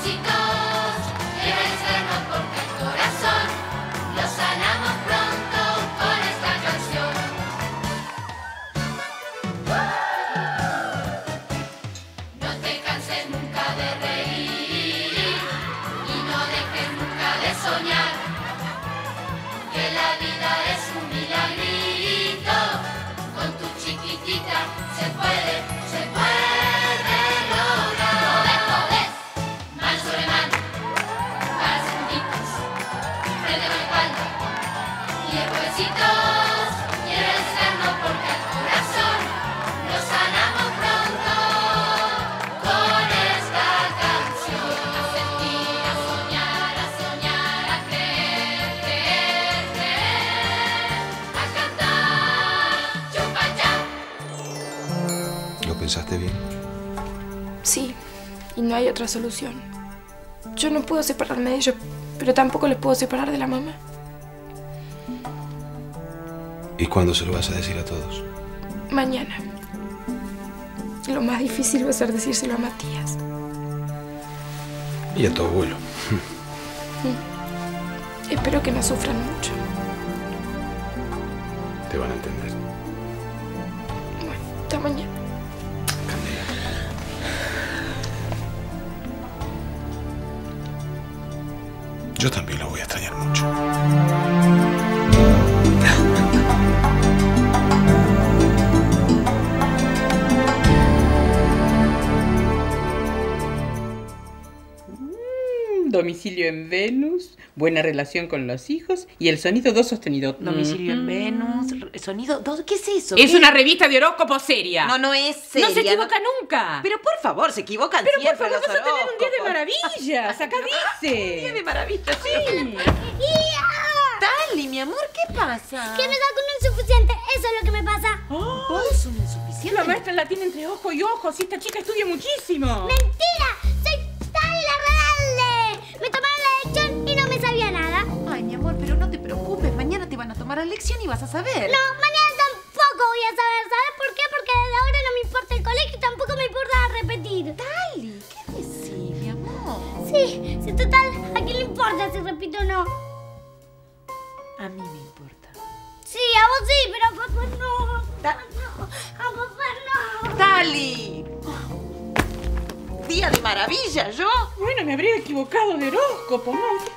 huesitos, quiero externos porque el corazón lo sanamos pronto con esta canción. No te canses nunca de reír y no dejes nunca de soñar, que la vida es un milagrito, con tu chiquitita se puede lograr. Podés, man sobre man, para segunditos, frente a la espalda, y el huesitos, quiero externo porque al corazón lo sanamos pronto con esta canción. A sentir, a soñar, a creer, a cantar, chupa-chá. ¿Lo pensaste bien? Sí, y no hay otra solución. Yo no puedo separarme de ellos, pero tampoco les puedo separar de la mamá. ¿Y cuándo se lo vas a decir a todos? Mañana. Lo más difícil va a ser decírselo a Matías. Y a tu abuelo. Espero que no sufran mucho. Te van a entender. Bueno, hasta mañana. Candela. Yo también lo voy a extrañar mucho. Domicilio en Venus, buena relación con los hijos y el sonido do sostenido. Domicilio en Venus, sonido do... ¿Qué es eso? Es ¿Qué? una revista de horóscopo seria. No es seria. No se equivoca nunca. Pero por favor, se equivocan Pero por siempre favor, los vas a tener un día de horóscopos. maravillas. Acá dice. Un día de maravillas, sí. Tali, mi amor, ¿qué pasa? Que me da con un insuficiente, eso es lo que me pasa. ¿Vos un insuficiente? La maestra la tiene entre ojo y ojo. Si esta chica estudia muchísimo. ¡Mentira! ¡Soy Tali Larralde! Me tomaron la lección y no me sabía nada. Ay, mi amor, pero no te preocupes. Mañana te van a tomar la lección y vas a saber. No, mañana tampoco voy a saber. ¿Sabes por qué? Porque desde ahora no me importa el colegio y tampoco me importa repetir. Tali, ¿qué decís, mi amor? Sí, total, ¿a quién le importa si repito o no? A mí me importa. Sí, a vos sí, pero a papá no. A papá no. ¡Tali! Día de maravilla, ¿yo? Bueno, me habría equivocado de horóscopo. No, qué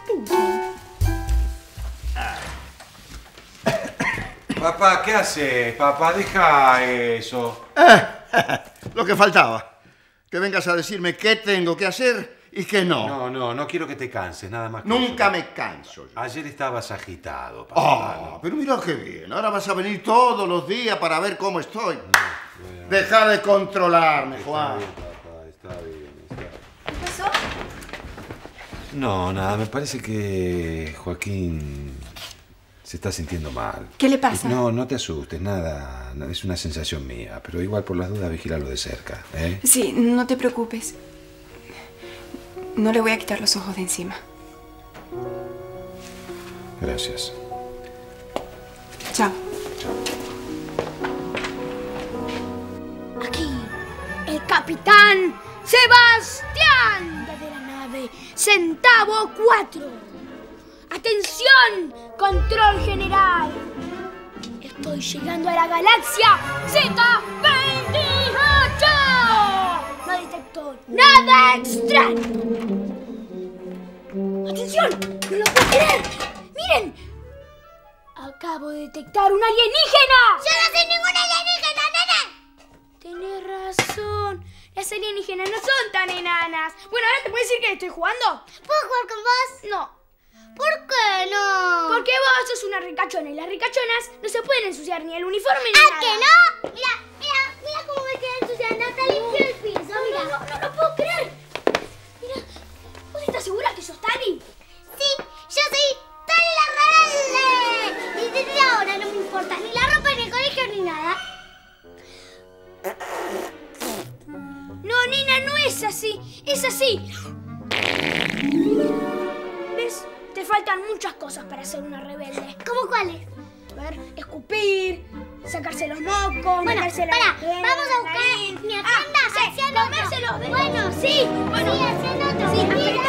estúpido. Papá, ¿qué haces? Papá, deja eso. Lo que faltaba. Que vengas a decirme qué tengo que hacer y qué no. No quiero que te canses, nada más que Nunca eso. me canso. Yo. Ayer estabas agitado, papá. Pero mira qué bien. Ahora vas a venir todos los días para ver cómo estoy. Deja de controlarme, Juan. Está bien, papá, está bien. ¿Qué pasó? No, nada, me parece que Joaquín se está sintiendo mal. ¿Qué le pasa? No te asustes, nada. Es una sensación mía, pero igual por las dudas vigílalo de cerca, ¿eh? Sí, no te preocupes. No le voy a quitar los ojos de encima. Gracias. Chao. Aquí, el capitán Sebastián desde la nave Centavo 4. ¡Atención! ¡Control general! Estoy llegando a la galaxia Z28. No detecto nada extraño. ¡Atención! ¡No lo puedo creer! ¡Miren! Acabo de detectar un alienígena. ¡Yo no soy ningún alienígena, nene! Tenés razón. Las alienígenas no son tan enanas. Bueno, ahora te puedo decir que estoy jugando. ¿Puedo jugar con vos? No. ¿Por qué no? Porque vos sos una ricachona y las ricachonas no se pueden ensuciar ni el uniforme ni nada. ¿Ah, que no? Mira cómo me queda ensuciando. Hasta limpio el piso, mira. No lo puedo creer. Mira, ¿vos estás segura que sos Tali? Sí, yo soy Tali Larralde. Y desde ahora no me importa ni la ropa, ni el colegio, ni nada. No, nena, no es así. Es así. ¿Ves? Te faltan muchas cosas para ser una rebelde. ¿Cómo cuáles? A ver, escupir, sacarse los mocos, meterse la... vamos a buscar mi agenda. Comerse los dedos. Bueno, sí. Bueno, sí, haciendo otro. Sí,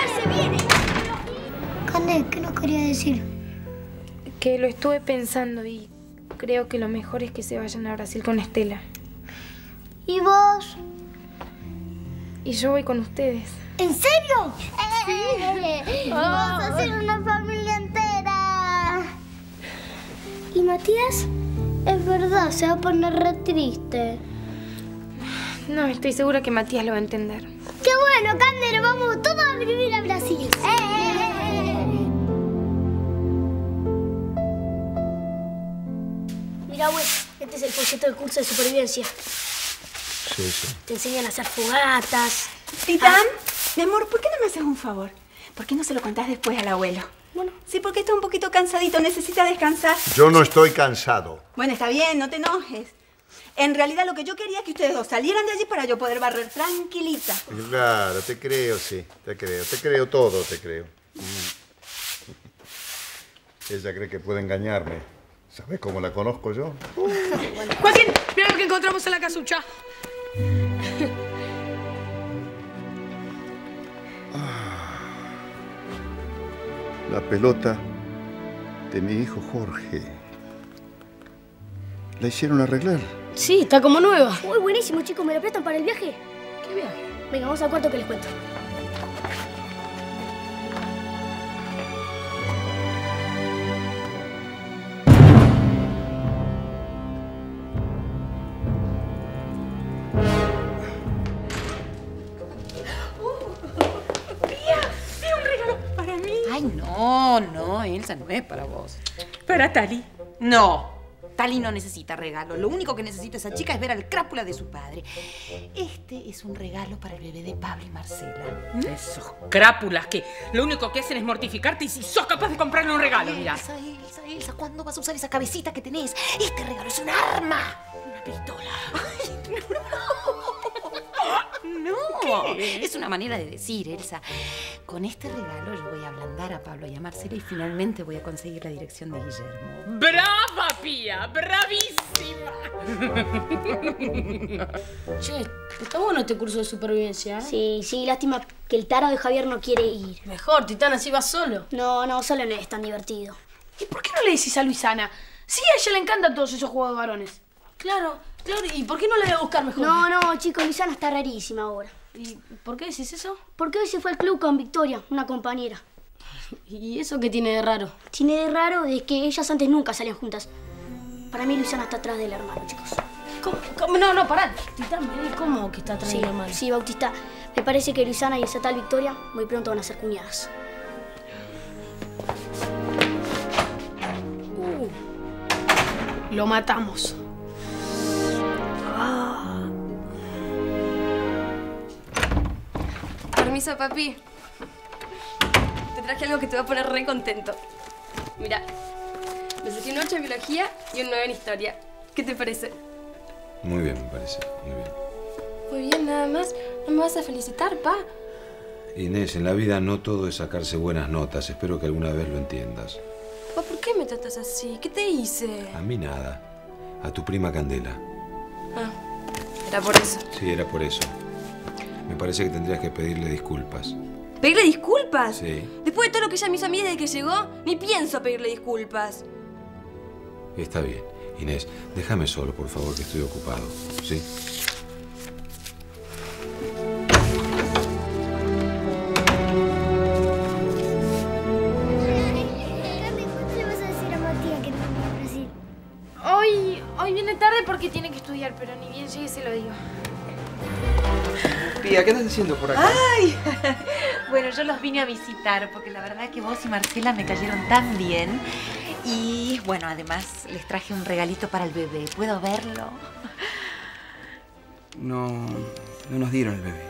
¿Qué nos quería decir? Que lo estuve pensando y creo que lo mejor es que se vayan a Brasil con Estela. ¿Y vos? Y yo voy con ustedes. ¿En serio? Sí. Vamos a ser una familia entera. ¿Y Matías? Es verdad, se va a poner re triste. No, estoy segura que Matías lo va a entender. ¡Qué bueno, Candero! Vamos todos a vivir a Brasil. Mira, güey, este es el folleto del curso de supervivencia. Sí, sí. Te enseñan a hacer fogatas. Titán, mi amor, ¿por qué no me haces un favor? ¿Por qué no se lo contás después al abuelo? Bueno. Sí, porque está un poquito cansadito, necesita descansar. Yo no estoy cansado. Bueno, está bien, no te enojes. En realidad lo que yo quería es que ustedes dos salieran de allí para yo poder barrer tranquilita. Claro, te creo, sí. Te creo todo, te creo. Ella cree que puede engañarme. ¿Sabes cómo la conozco yo? Joaquín, mira lo que encontramos en la casucha. La pelota de mi hijo Jorge. ¿La hicieron arreglar? Sí, está como nueva. Uy, buenísimo, chicos. ¿Me la prestan para el viaje? ¿Qué viaje? Venga, vamos al cuarto que les cuento. Ay, no, Elsa, no es para vos. Para Tali. No, Tali no necesita regalo. Lo único que necesita esa chica es ver al crápula de su padre. Este es un regalo para el bebé de Pablo y Marcela. Esos crápulas que lo único que hacen es mortificarte y si sos capaz de comprarle un regalo, mira. Elsa, ¿cuándo vas a usar esa cabecita que tenés? Este regalo es un arma. Una pistola. Ay, no, es una manera de decir, Elsa. Con este regalo yo voy a ablandar a Pablo y a Marcela y finalmente voy a conseguir la dirección de Guillermo. ¡Brava, Pía! ¡Bravísima! Che, está bueno este curso de supervivencia, ¿eh? Sí, lástima que el tarado de Javier no quiere ir. Mejor, Titán, así vas solo. No, solo no es tan divertido. ¿Y por qué no le decís a Luisana? Sí, a ella le encantan todos esos juegos de varones. Claro, ¿y por qué no la voy a buscar mejor? No, chicos, Luisana está rarísima ahora. ¿Y por qué decís eso? Porque hoy se fue al club con Victoria, una compañera. ¿Y eso qué tiene de raro? Tiene de raro es que ellas antes nunca salían juntas. Para mí Luisana está atrás del hermano, chicos. ¿Cómo? No, pará. Titán, ¿cómo que está atrás del hermano? Sí, Bautista. Me parece que Luisana y esa tal Victoria muy pronto van a ser cuñadas. Lo matamos. Permiso, papi. Te traje algo que te va a poner re contento. Mira, me saqué un 8 en biología y un 9 en historia. ¿Qué te parece? Muy bien, me parece. Muy bien. Muy bien, nada más. ¿No me vas a felicitar, pa? Inés, en la vida no todo es sacarse buenas notas. Espero que alguna vez lo entiendas. Pa, ¿por qué me tratas así? ¿Qué te hice? A mí nada. A tu prima Candela. Ah, era por eso. Sí, era por eso. Me parece que tendrías que pedirle disculpas. ¿Pedirle disculpas? Sí. Después de todo lo que ella me hizo a mí desde que llegó, ni pienso pedirle disculpas. Está bien. Inés, déjame solo, por favor, que estoy ocupado. ¿Sí? ¿Cuánto le vas a decir a Matías que no vamos a Brasil? Hoy viene tarde porque tiene que estudiar, pero ni bien llegue se lo digo. Pía, ¿qué estás haciendo por acá? ¡Ay! Bueno, yo los vine a visitar porque la verdad que vos y Marcela me cayeron tan bien. Y bueno, además les traje un regalito para el bebé. ¿Puedo verlo? No nos dieron el bebé.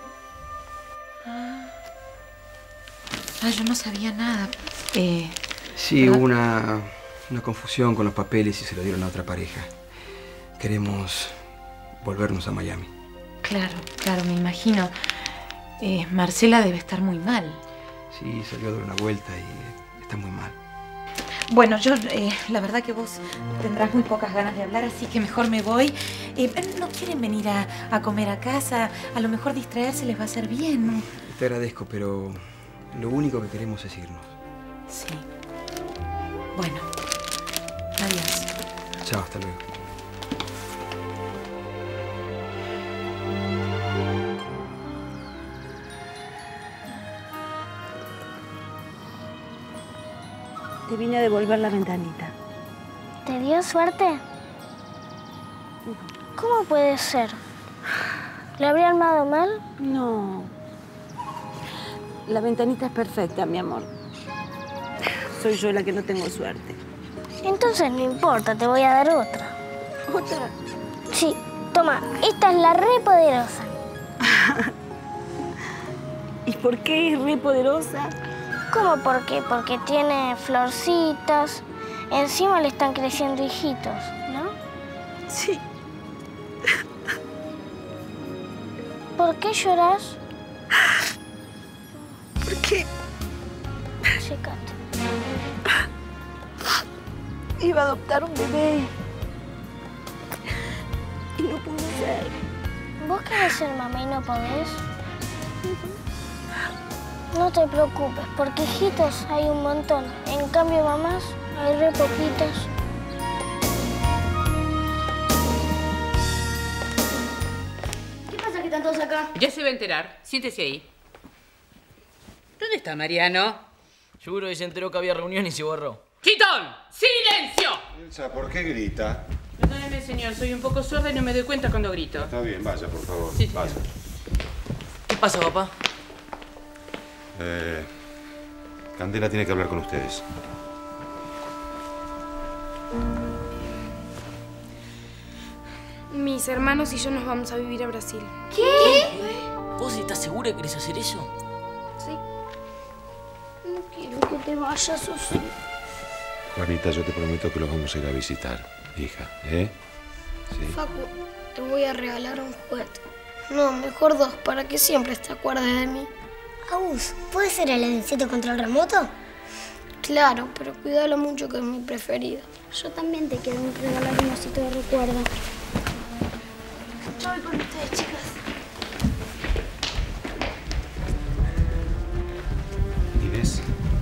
Yo no sabía nada. Sí, hubo una confusión con los papeles y se lo dieron a otra pareja. Queremos volvernos a Miami. Claro, me imagino. Marcela debe estar muy mal. Sí, salió a dar una vuelta y está muy mal. Bueno, yo, la verdad que vos tendrás muy pocas ganas de hablar, así que mejor me voy. ¿No quieren venir a comer a casa? A lo mejor distraerse les va a hacer bien. Te agradezco, pero lo único que queremos es irnos. Sí. Bueno. Adiós. Chao, hasta luego. Te vine a devolver la ventanita. ¿Te dio suerte? ¿Cómo puede ser? ¿Le habría armado mal? No. La ventanita es perfecta, mi amor. Soy yo la que no tengo suerte. Entonces no importa, te voy a dar otra. ¿Otra? Sí, toma, esta es la re poderosa. ¿Y por qué es re poderosa? ¿Cómo por qué? Porque tiene florcitas. Encima le están creciendo hijitos, ¿no? Sí. ¿Por qué lloras? ¿Por qué? Sécate. Iba a adoptar un bebé. Y no pude ser. ¿Vos querés ser mamá y no podés? No te preocupes, porque hijitos hay un montón. En cambio, mamás hay re poquitos. ¿Qué pasa que están todos acá? Ya se va a enterar. Siéntese ahí. ¿Dónde está Mariano? Seguro que se enteró que había reunión y se borró. ¡Quitón! ¡Silencio! Elsa, ¿por qué grita? Perdóneme, señor. Soy un poco sorda y no me doy cuenta cuando grito. Está bien, vaya, por favor. Sí, vaya. ¿Qué pasa, papá? Candela tiene que hablar con ustedes. Mis hermanos y yo nos vamos a vivir a Brasil. ¿Qué? ¿Vos estás segura que querés hacer eso? Sí. No quiero que te vayas, Susi. Juanita, yo te prometo que los vamos a ir a visitar, hija, ¿eh? Sí. Facu, te voy a regalar un juguete. No, mejor dos, para que siempre te acuerdes de mí. Agus, ¿puede ser el avioncito control remoto? Claro, pero cuídalo mucho, que es mi preferido. Yo también te quiero regalar un osito de recuerdo. Yo voy con ustedes, chicas. Inés,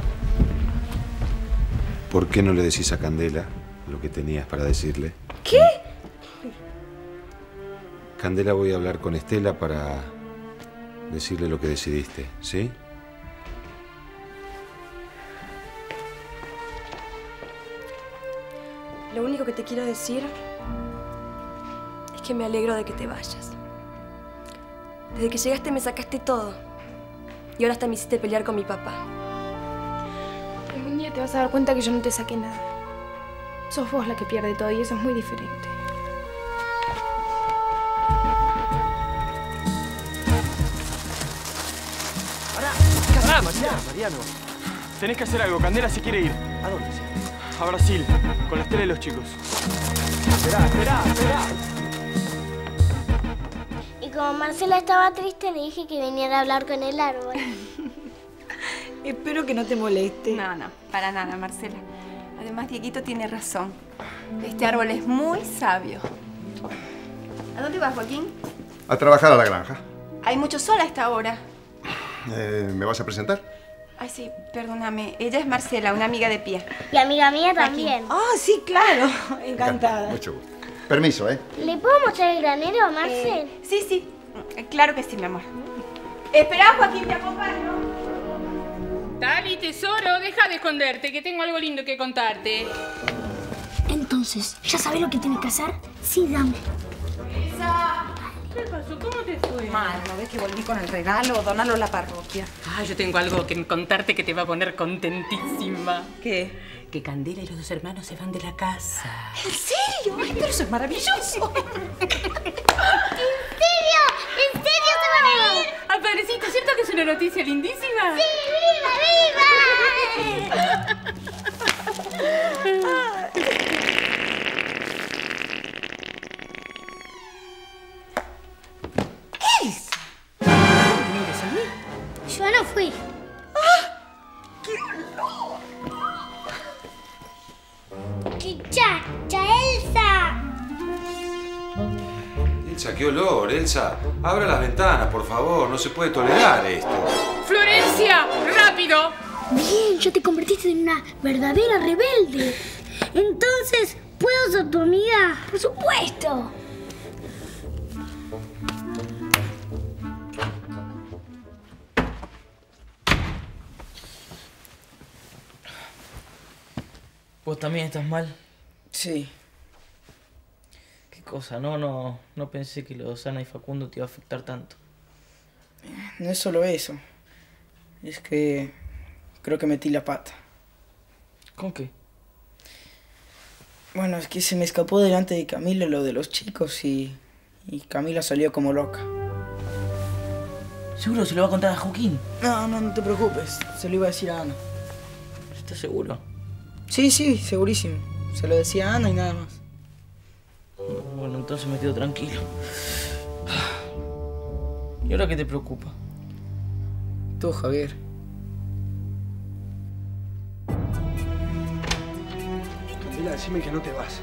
¿por qué no le decís a Candela lo que tenías para decirle? ¿Qué? Candela, voy a hablar con Estela para decirle lo que decidiste, ¿sí? Lo único que te quiero decir es que me alegro de que te vayas. Desde que llegaste me sacaste todo. Y ahora hasta me hiciste pelear con mi papá. Un día te vas a dar cuenta que yo no te saqué nada. Sos vos la que pierde todo y eso es muy diferente. ¡Pará, Mariano! Tenés que hacer algo. Candela se quiere ir. ¿A dónde? A Brasil, con la Estela y los chicos. Esperá. Y como Marcela estaba triste, le dije que viniera a hablar con el árbol. Espero que no te moleste. No, para nada, Marcela. Además, Dieguito tiene razón. Este árbol es muy sabio. ¿A dónde vas, Joaquín? A trabajar a la granja. Hay mucho sol a esta hora. ¿Me vas a presentar? Ay, sí, perdóname. Ella es Marcela, una amiga de Pía. Y amiga mía también. Ah, sí, claro. Encantada. Mucho gusto. Permiso, ¿eh? ¿Le puedo mostrar el granero, Marcel? Sí. Claro que sí, mi amor. Esperá, Joaquín, te acompaño. Tali, tesoro, deja de esconderte, que tengo algo lindo que contarte. Entonces, ¿ya sabes lo que tienes que hacer? Sí, dame. ¿Qué pasó? ¿Cómo te fue? Mal, ¿no ves que volví con el regalo? Donalo a la parroquia. Ah, yo tengo algo que contarte que te va a poner contentísima. ¿Qué? Que Candela y los dos hermanos se van de la casa. ¿En serio? Ay, pero eso es maravilloso. ¿En serio se van a ir? Apareciste, ¿cierto que es una noticia lindísima? ¡Sí, viva! Elsa. ¿No me mires a mí? Yo no fui. ¡Qué loco! ¡Qué chacha, Elsa! Elsa, qué olor, Elsa. Abra las ventanas, por favor. No se puede tolerar esto. ¡Florencia! ¡Rápido! Bien, ya te convertiste en una verdadera rebelde. Entonces, ¿puedo ser tu amiga? Por supuesto. ¿Vos también estás mal? Sí. ¿Qué cosa? No pensé que lo de Osana y Facundo te iba a afectar tanto. No es solo eso. Es que creo que metí la pata. ¿Con qué? Bueno, es que se me escapó delante de Camila lo de los chicos y Camila salió como loca. ¿Seguro se lo va a contar a Joaquín? No te preocupes. Se lo iba a decir a Ana. ¿Estás seguro? Sí, segurísimo. Se lo decía a Ana y nada más. Bueno, entonces me quedo tranquilo. ¿Y ahora qué te preocupa? Tú, Javier. Candela, decime que no te vas.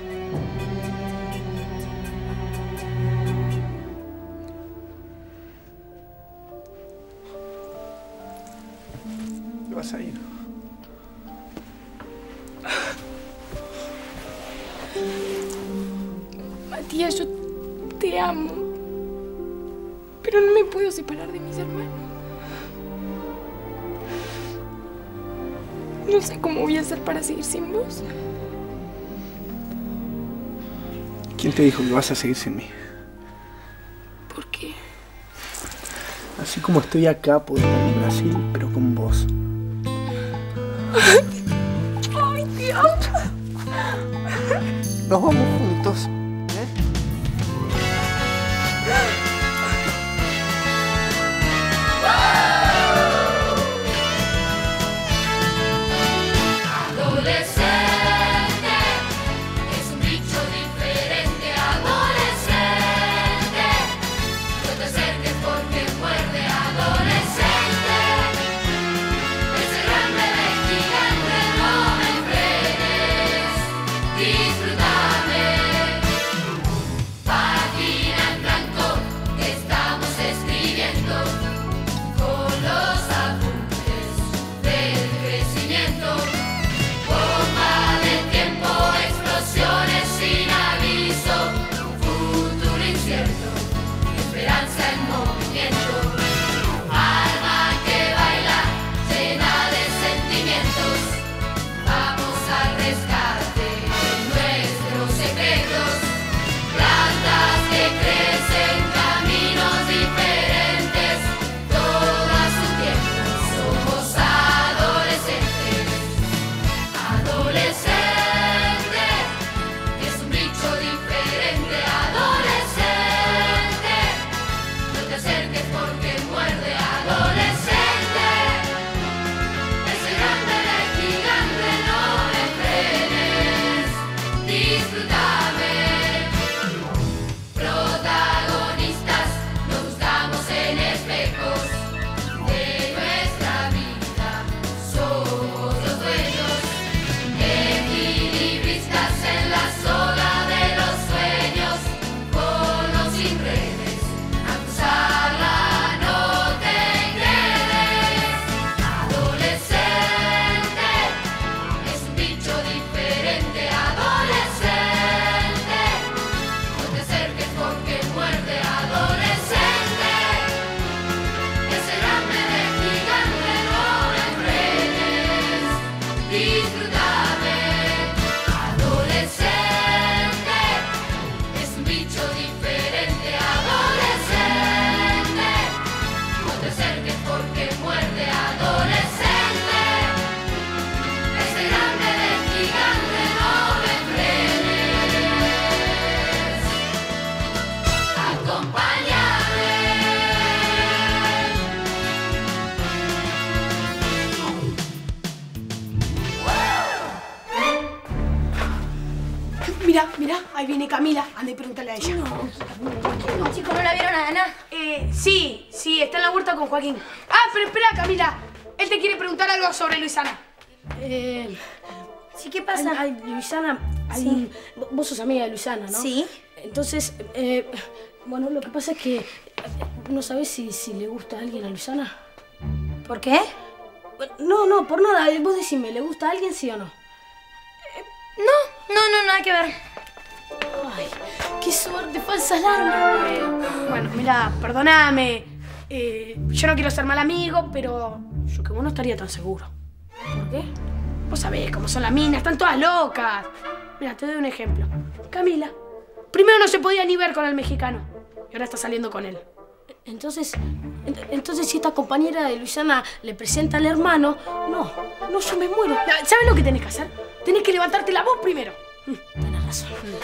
¿Te vas a ir? Matías, yo te amo. Pero no me puedo separar de mis hermanos. No sé cómo voy a hacer para seguir sin vos. ¿Quién te dijo que vas a seguir sin mí? ¿Por qué? Así como estoy acá, puedo estar en Brasil, pero con vos. ¡Ay, te amo! Nos vamos juntos. Adolescente, es un bicho diferente. Adolescente, no te acerques porque muerde. Adolescente, ese gran bebé gigante, no me frenes. Disfrútame. Página en blanco que estamos escribiendo con los apuntes del crecimiento. Bomba de tiempo, explosiones sin aviso, futuro incierto, esperanza en movimiento. Alma que baila, llena de sentimientos. Vamos al rescate de nuestros secretos. Plantas que crecen, caminos diferentes, todo a su tiempo. Somos adolescentes. Adolescente, es un bicho diferente. Adolescente, no te acerques porque muerde. Adolescente, ese gran bebé gigante, no me frenes. Disfrútame. Protagonistas, nos buscamos en espejos de nuestra vida. Somos los dueños. Equilibristas en la soga de los sueños, con o sin redes, a cruzarla no te quedes. Adolescente, es un bicho diferente. Adolescente, no te acerques porque muerde. Adolescente, ese gran bebé gigante, no me frenes. Disfrútame. Adolescente, es un bicho diferente. Adolescente, no te acerques porque muerde. Adolescente, ese gran bebé gigante, no me frenes. Acompáñame. Mira, ahí viene Camila. Anda y pregúntale a ella. Los chicos no la vieron a Ana. Sí, está en la huerta con Joaquín. Ah, pero espera, Camila. Él te quiere preguntar algo sobre Luisana. Sí, ¿qué pasa? Ay, Luisana, Sí. vos sos amiga de Luisana, ¿no? Sí. Entonces, bueno, lo que pasa es que no sabés si le gusta a alguien a Luisana. ¿Por qué? No, por nada. Vos decime, ¿le gusta a alguien, sí o no? No, nada que ver. Ay, qué suerte, falsa alarma. Bueno, mira, perdóname. Yo no quiero ser mal amigo, pero yo que vos no estaría tan seguro. ¿Por qué? Vos sabés cómo son las minas, están todas locas. Mira, te doy un ejemplo. Camila. Primero no se podía ni ver con el mexicano. Y ahora está saliendo con él. Entonces si esta compañera de Luisana le presenta al hermano, no, yo me muero. ¿Sabes lo que tenés que hacer? Tenés que levantarte la voz primero. Tenés razón.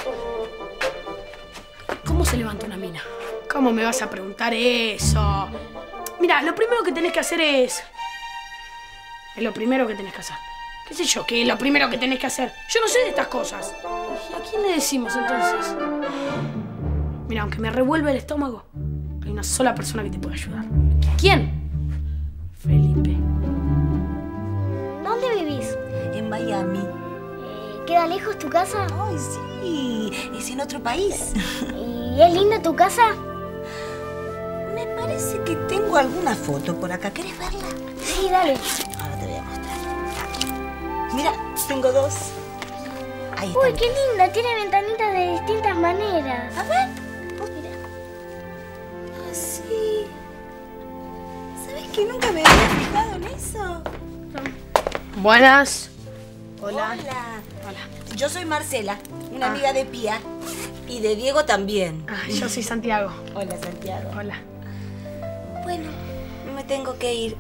¿Cómo se levanta una mina? ¿Cómo me vas a preguntar eso? Mira, lo primero que tenés que hacer es lo primero que tenés que hacer. ¿Qué sé yo? ¿Qué es lo primero que tenés que hacer? Yo no sé de estas cosas. ¿Y a quién le decimos entonces? Mira, aunque me revuelve el estómago, hay una sola persona que te puede ayudar. ¿Quién? Felipe. ¿Dónde vivís? En Miami. ¿Queda lejos tu casa? Ay, sí. Es en otro país. ¿Y es linda tu casa? Me parece que tengo alguna foto por acá. ¿Querés verla? Sí, dale. Ahora te voy a mostrar. Mira, tengo dos. Ahí está. Uy, qué linda. Tiene ventanitas de distintas maneras. A ver. Mira. Ah, sí. ¿Sabes que nunca me había fijado en eso? Buenas. Hola. Yo soy Marcela, una amiga de Pía. Y de Diego también. Yo soy Santiago. Hola, Santiago. Hola. Bueno, me tengo que ir.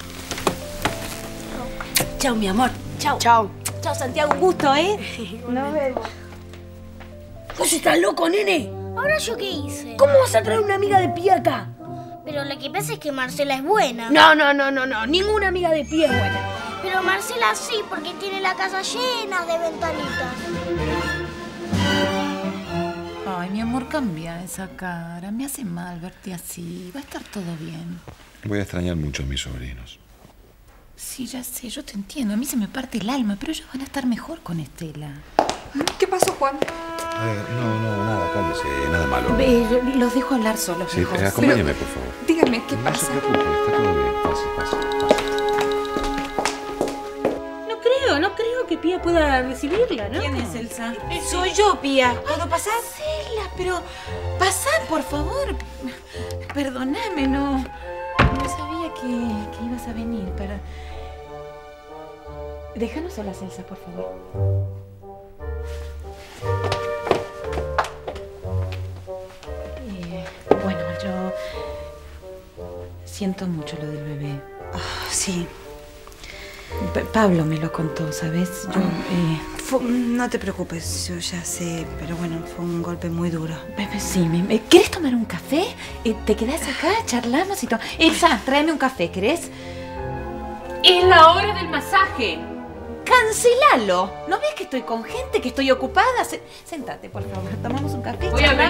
Chao, mi amor. Chao. Chao. Chao, Santiago. Un gusto, ¿eh? Nos vemos. ¿Vos estás loco, nene? ¿Ahora yo qué hice? ¿Cómo vas a traer una amiga de Pía acá? Pero lo que pasa es que Marcela es buena. No. Ninguna amiga de Pía es buena. Pero Marcela sí, porque tiene la casa llena de ventanitas. Ay, mi amor, cambia esa cara. Me hace mal verte así. Va a estar todo bien. Voy a extrañar mucho a mis sobrinos. Sí, ya sé, yo te entiendo. A mí se me parte el alma, pero ellos van a estar mejor con Estela. ¿Qué pasó, Juan? No, nada, cálmese, nada malo. Los dejo hablar solos. Sí, acompáñame, por favor. Dígame, ¿qué pasa? No se preocupe, está todo bien. Pase. No creo que Pía pueda recibirla, ¿no? ¿Quién es Elsa? Soy yo, Pía. ¿Puedo pasar? Marcela, pero pasá, por favor. Perdóname, no sabía que ibas a venir para... Déjanos solas, Elsa, por favor. Bueno, yo siento mucho lo del bebé. Sí. Pablo me lo contó, ¿sabes? No te preocupes, yo ya sé, pero bueno, fue un golpe muy duro. Sí, ¿querés tomar un café? ¿Te quedás acá? Charlamos y todo. Elsa, tráeme un café, ¿querés? Es la hora del masaje. ¡Cancelalo! ¿No ves que estoy con gente, que estoy ocupada? Séntate, por favor. Tomamos un café. Voy a ver.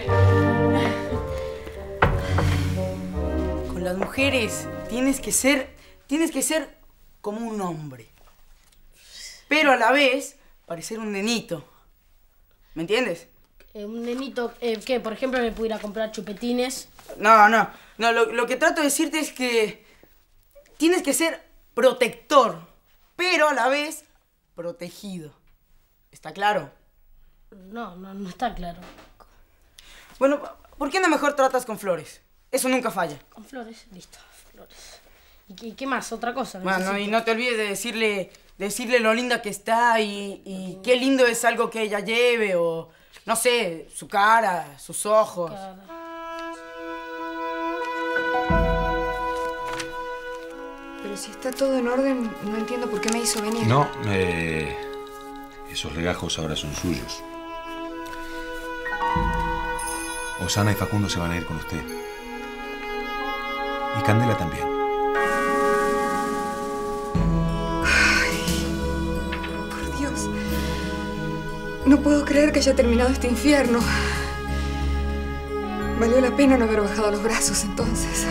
Con las mujeres tienes que ser como un hombre. Pero a la vez, parecer un nenito. ¿Me entiendes? Un nenito, ¿qué? Por ejemplo, me pudiera comprar chupetines. No, lo que trato de decirte es que tienes que ser protector, pero a la vez protegido. ¿Está claro? No está claro. Bueno, ¿por qué no mejor tratas con flores? Eso nunca falla. Con flores, listo, flores. ¿Y qué más? Otra cosa. Bueno, y no te olvides de decirle lo linda que está y qué lindo es algo que ella lleve o, no sé, su cara, sus ojos. Pero si está todo en orden, no entiendo por qué me hizo venir. No, esos legajos ahora son suyos. Osana y Facundo se van a ir con usted. Y Candela también. No puedo creer que haya terminado este infierno. Valió la pena no haber bajado los brazos entonces.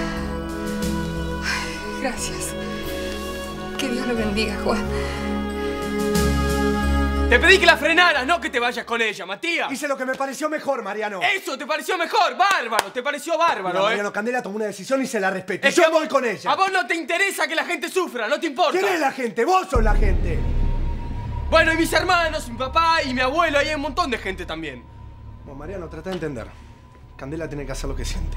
Ay, gracias. Que Dios lo bendiga, Juan. Te pedí que la frenaras, no que te vayas con ella, Matías. Hice lo que me pareció mejor, Mariano. Eso, ¿te pareció mejor? Bárbaro, te pareció bárbaro, Mira, Mariano, Candela tomó una decisión y se la respeto. Es Yo que voy con ella. A vos no te interesa que la gente sufra, no te importa. ¿Quién es la gente? Vos sos la gente. Bueno, y mis hermanos, mi papá y mi abuelo, y hay un montón de gente también. No, Mariano, trata de entender. Candela tiene que hacer lo que siente.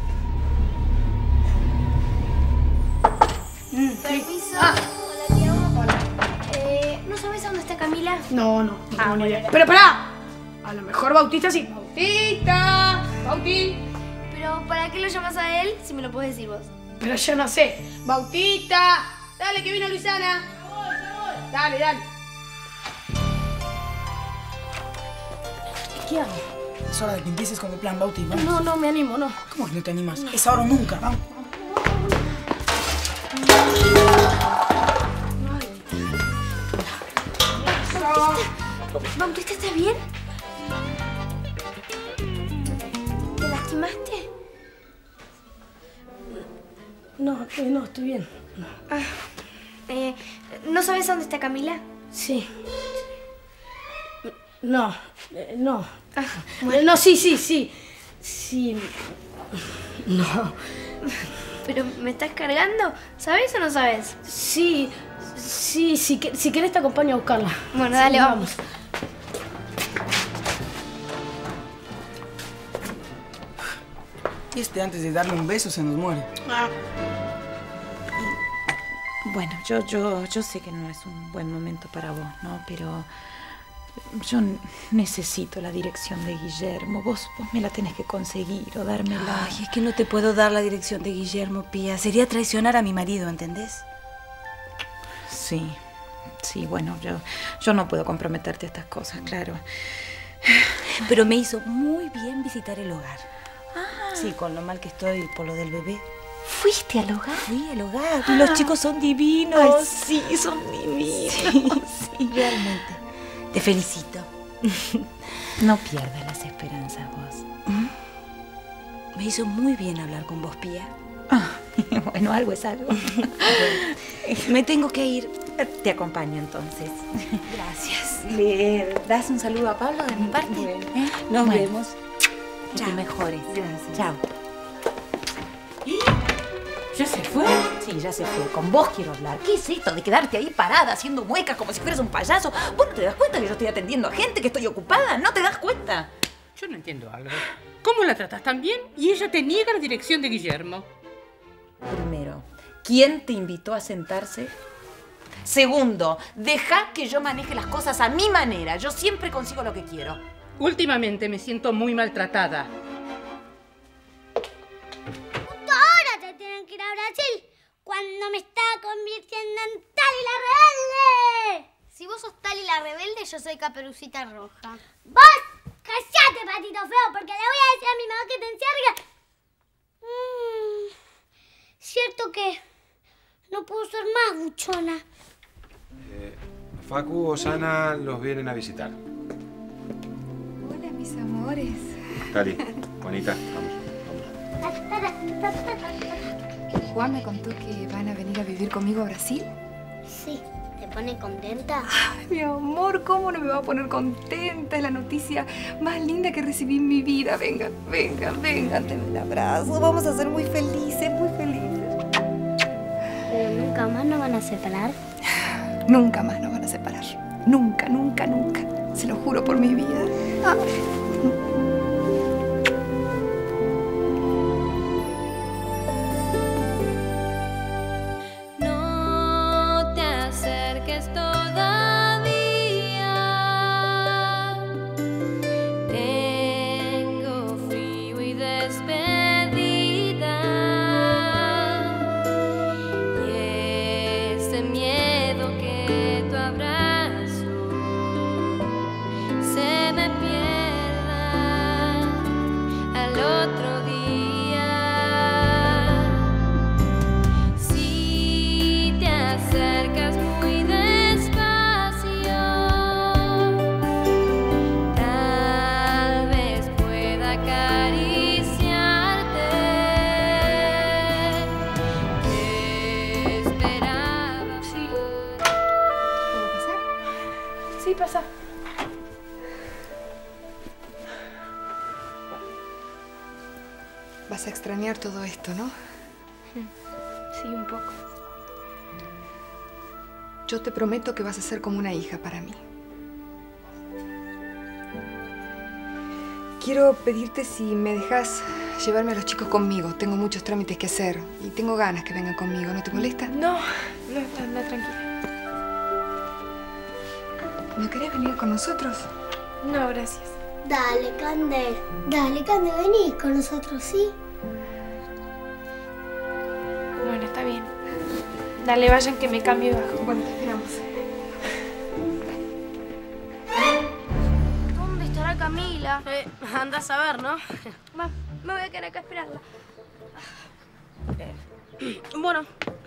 Permiso. Hola, tío. Hola. ¿No sabes a dónde está Camila? No tengo ni idea. Pero pará. A lo mejor Bautista sí. ¡Bautista! ¡Bauti! Pero ¿para qué lo llamas a él si me lo puedes decir vos? Pero yo no sé. ¡Bautista! Dale, que vino Luisana. Ya voy. Dale. ¿Qué hago? Es hora de que empieces con el plan, Bauti. Vamos. No, me animo, no. ¿Cómo que no te animas? Es ahora o nunca. Vamos. ¿Bautista está bien? ¿Te lastimaste? No, estoy bien. ¿No sabes dónde está Camila? Sí. No. No, sí. No. ¿Pero me estás cargando? ¿Sabes o no sabes? Sí, si querés te acompaño a buscarla. Bueno, dale, Sí, vamos. Y antes de darle un beso se nos muere. Bueno, yo sé que no es un buen momento para vos, ¿no? Pero yo necesito la dirección de Guillermo. Vos me la tenés que conseguir o dármela. Ay, es que no te puedo dar la dirección de Guillermo, Pía. Sería traicionar a mi marido, ¿entendés? Sí, bueno, yo no puedo comprometerte a estas cosas, claro. Pero me hizo muy bien visitar el hogar. Sí, con lo mal que estoy por lo del bebé. ¿Fuiste al hogar? Fui al hogar. Y los chicos son divinos. Ay, sí, son divinos. Sí, realmente. Te felicito. No pierdas las esperanzas vos. Me hizo muy bien hablar con vos, Pía. Bueno, algo es algo. Me tengo que ir. Te acompaño entonces. Gracias. ¿Le das un saludo a Pablo de mi parte? Bueno. Nos vemos. Que te mejores. Gracias. Chao. ¿Ya se fue? Sí, ya se fue. Con vos quiero hablar. ¿Qué es esto de quedarte ahí parada haciendo muecas como si fueras un payaso? ¿Vos no te das cuenta que yo estoy atendiendo a gente, que estoy ocupada? ¿No te das cuenta? Yo no entiendo algo. ¿Cómo la tratas tan bien y ella te niega la dirección de Guillermo? Primero, ¿quién te invitó a sentarse? Segundo, deja que yo maneje las cosas a mi manera. Yo siempre consigo lo que quiero. Últimamente me siento muy maltratada. Justo ahora te tienen que ir a Brasil, cuando me estaba convirtiendo en Tali la Rebelde. Si vos sos Tali la Rebelde, yo soy Caperucita Roja. ¡Vos! ¡Cállate, patito feo! Porque le voy a decir a mi mamá que te encierre. Cierto que no puedo ser más buchona. Facu o Sana los vienen a visitar. Hola, mis amores. Tali, Juanita, vamos. Juan me contó que van a venir a vivir conmigo a Brasil. Sí. ¿Te pone contenta? Ay, mi amor, ¿cómo no me va a poner contenta? Es la noticia más linda que recibí en mi vida. Vengan, denme un abrazo. Vamos a ser muy felices, muy felices. ¿Pero nunca más nos van a separar? Nunca más nos van a separar. Nunca. Se lo juro por mi vida. No te acerques todavía. Tengo frío y despedida. Y ese miedo que tu abrazo se me pierde. Sí, pasa. Vas a extrañar todo esto, ¿no? Sí, un poco. Yo te prometo que vas a ser como una hija para mí. Quiero pedirte si me dejas llevarme a los chicos conmigo. Tengo muchos trámites que hacer y tengo ganas que vengan conmigo. ¿No te molesta? No, anda tranquila. ¿No querés venir con nosotros? No, gracias. Dale, Candel. Dale, Candel, vení con nosotros, ¿sí? Bueno, está bien. Dale, vayan que me cambio y bajo. Bueno, te esperamos. ¿Dónde estará Camila? Anda a saber, ¿no? Me voy a quedar acá a esperarla. Bueno.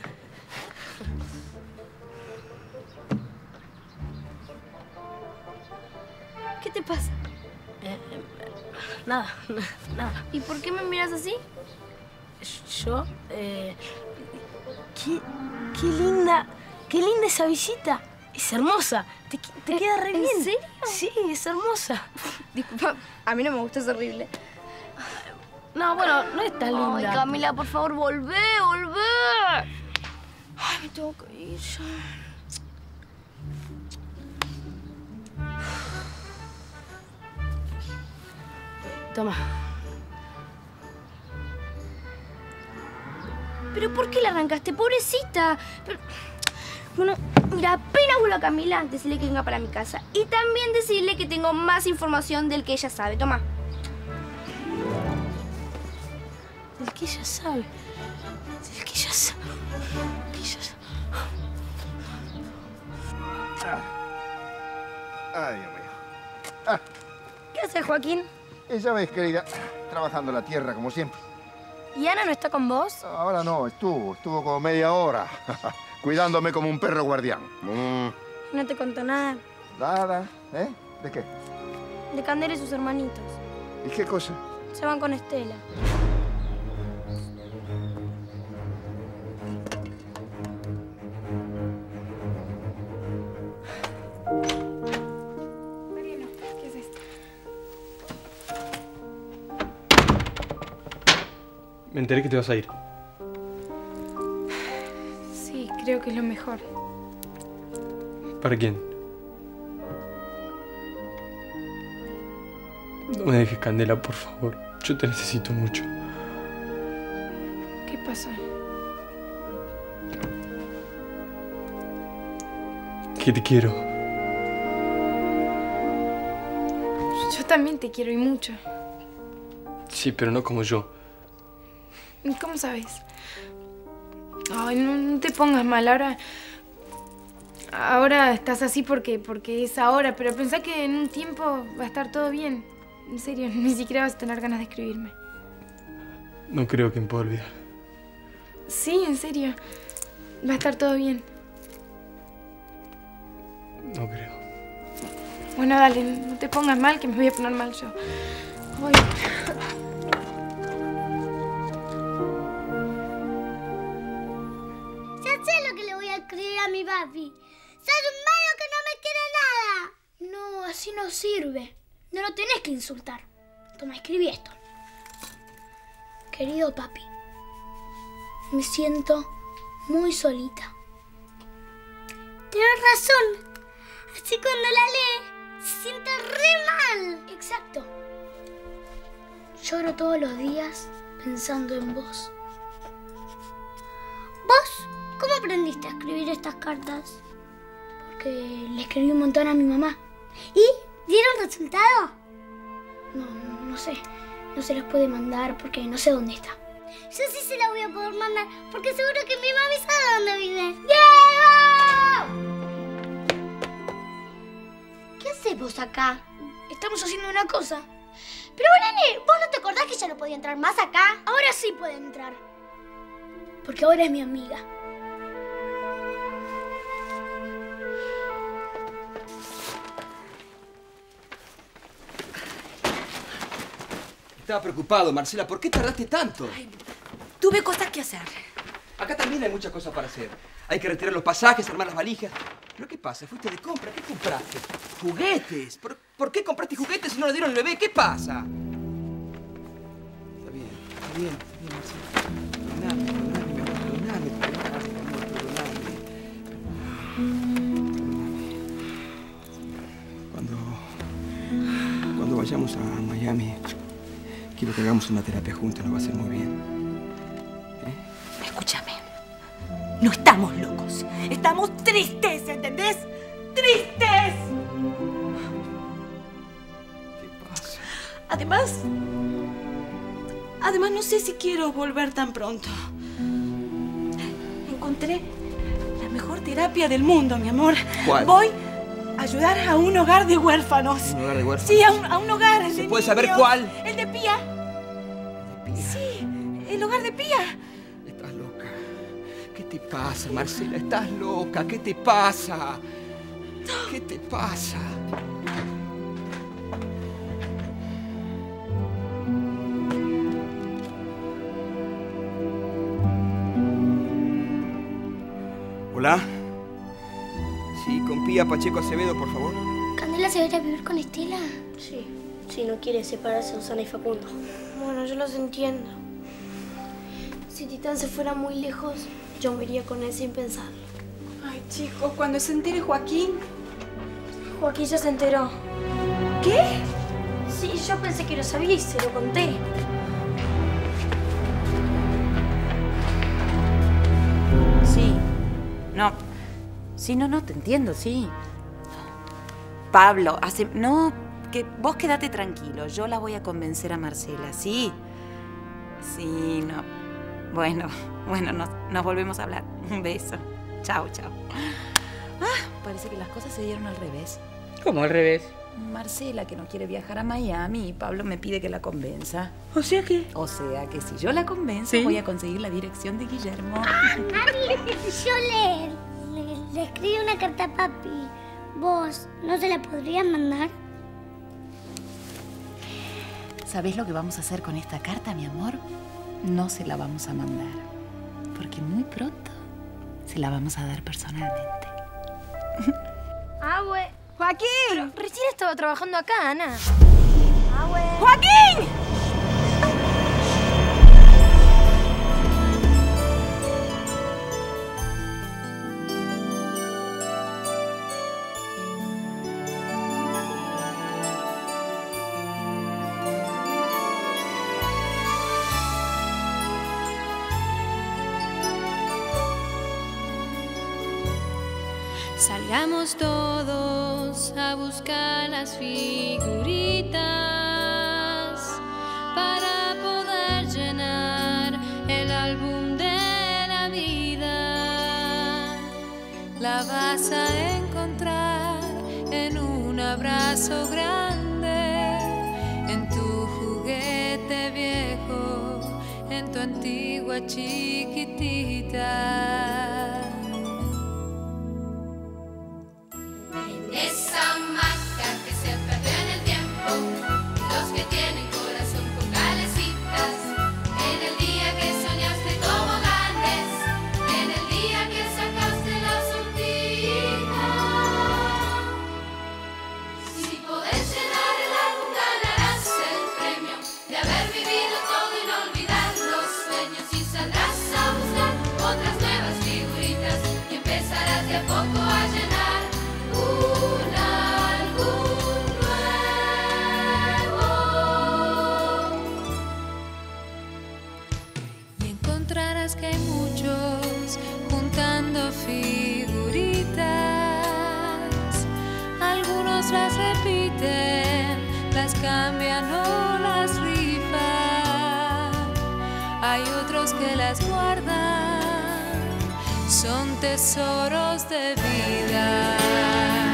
¿Qué te pasa? Nada. ¿Y por qué me miras así? Yo, qué linda esa visita. Es hermosa. Te queda re bien. ¿En serio? Sí, es hermosa. Disculpa, a mí no me gusta, es horrible. No, bueno, no es tan linda. Ay, Camila, por favor, volvé. Ay, me tengo que ir ya. Toma. ¿Pero por qué la arrancaste? Pobrecita. Bueno, mira, apenas vuelva a Camila, decirle que venga para mi casa. Y también decirle que tengo más información del que ella sabe. Toma. Del que ella sabe. Del que ella sabe. Ay, Dios mío. ¿Qué haces, Joaquín? Ya ves, querida, trabajando la tierra como siempre. ¿Y Ana no está con vos? Ahora no, estuvo como media hora, cuidándome como un perro guardián. No te contó nada. Nada, ¿eh? ¿De qué? De Candela y sus hermanitos. ¿Y qué cosa? Se van con Estela. Mariano, ¿qué es esto? Me enteré que te vas a ir. Sí, creo que es lo mejor. ¿Para quién? No me dejes, Candela, por favor. Yo te necesito mucho. ¿Qué pasa? Que te quiero. Yo también te quiero y mucho. Sí, pero no como yo. ¿Cómo sabes? Ay, no te pongas mal. Ahora estás así porque es ahora, pero pensá que en un tiempo va a estar todo bien. En serio, ni siquiera vas a tener ganas de escribirme. No creo que me pueda olvidar. Sí, en serio. Va a estar todo bien. No creo. Bueno, dale, no te pongas mal, que me voy a poner mal yo. Ay. Ya sé lo que le voy a escribir a mi papi. ¡Sos un malo que no me quiere nada! No, así no sirve. No lo tenés que insultar. Toma, escribí esto. Querido papi, me siento muy solita. Tienes razón. Así cuando la lee, se siente re mal. Exacto. Lloro todos los días pensando en vos. ¿Vos cómo aprendiste a escribir estas cartas? Porque le escribí un montón a mi mamá. ¿Y dieron resultado? No sé. No se los puede mandar porque no sé dónde está. Yo sí se la voy a poder mandar porque seguro que mi mami sabe dónde vive. ¡Diego! ¿Qué haces vos acá? Estamos haciendo una cosa. Pero nene, ¿vos no te acordás que ya no podía entrar más acá? Ahora sí puede entrar. Porque ahora es mi amiga. Estaba preocupado, Marcela. ¿Por qué tardaste tanto? Ay, tuve cosas que hacer. Acá también hay muchas cosas para hacer. Hay que retirar los pasajes, armar las valijas. ¿Pero qué pasa? ¿Fuiste de compra? ¿Qué compraste? ¿Juguetes? ¿Por qué compraste juguetes si no le dieron al bebé? ¿Qué pasa? Está bien, Marcela. Perdóname, mi amor, perdóname, Cuando vayamos a Miami, quiero que hagamos una terapia juntos, nos va a hacer muy bien. Escúchame. No estamos locos. Estamos tristes, ¿entendés? ¡Tristes! ¿Qué pasa? Además, no sé si quiero volver tan pronto. Encontré la mejor terapia del mundo, mi amor. ¿Cuál? Voy a ayudar a un hogar de huérfanos. ¿Un hogar de huérfanos? Sí, a un hogar de ¿Se puede saber niños. cuál? El de Pía. Sí, el hogar de Pía. Estás loca. ¿Qué te pasa, Marcela? Estás loca. ¿Qué te pasa? ¿Qué te pasa? ¿Hola? Sí, con Pía Pacheco Acevedo, por favor. ¿Candela se va a ir a vivir con Estela? Sí, si no quiere separarse de Susana y Facundo. Bueno, yo los entiendo. Si Titán se fuera muy lejos, yo me iría con él sin pensarlo. Ay, chicos, cuando se entere Joaquín... Joaquín ya se enteró. ¿Qué? Sí, yo pensé que lo sabía y se lo conté. Sí. No. Sí, no, te entiendo, sí. Pablo, no, que vos quedate tranquilo. Yo la voy a convencer a Marcela, ¿sí? Sí, no. Bueno, nos volvemos a hablar. Un beso. Chao. Parece que las cosas se dieron al revés. ¿Cómo al revés? Marcela, que no quiere viajar a Miami, y Pablo me pide que la convenza. ¿O sea que? O sea que si yo la convenzo, ¿Sí? voy a conseguir la dirección de Guillermo. Yo le escribí una carta a papi. ¿Vos no se la podrías mandar? ¿Sabés lo que vamos a hacer con esta carta, mi amor? No se la vamos a mandar, porque muy pronto se la vamos a dar personalmente. ¡Abue! ¡Joaquín! Pero recién estaba trabajando acá, Ana. ¡Abue! ¡Joaquín! Salgamos todos a buscar las figuritas para poder llenar el álbum de la vida. La vas a encontrar en un abrazo grande, en tu juguete viejo, en tu antigua chiquitita. Esa maca que se perdió en el tiempo, los que tienen corazón con calecitas, en el día que soñaste toboganes, en el día que sacaste la sortija. Si podés llenar el álbum ganarás el premio de haber vivido todo y no olvidar los sueños, y saldrás a buscar otras nuevas figuritas y empezarás de a poco a llenar un álbum nuevo. Y encontrarás que hay muchos juntando figuritas. Algunos las repiten, las cambian o las rifan. Hay otros que las guardan, son tesoros de vida.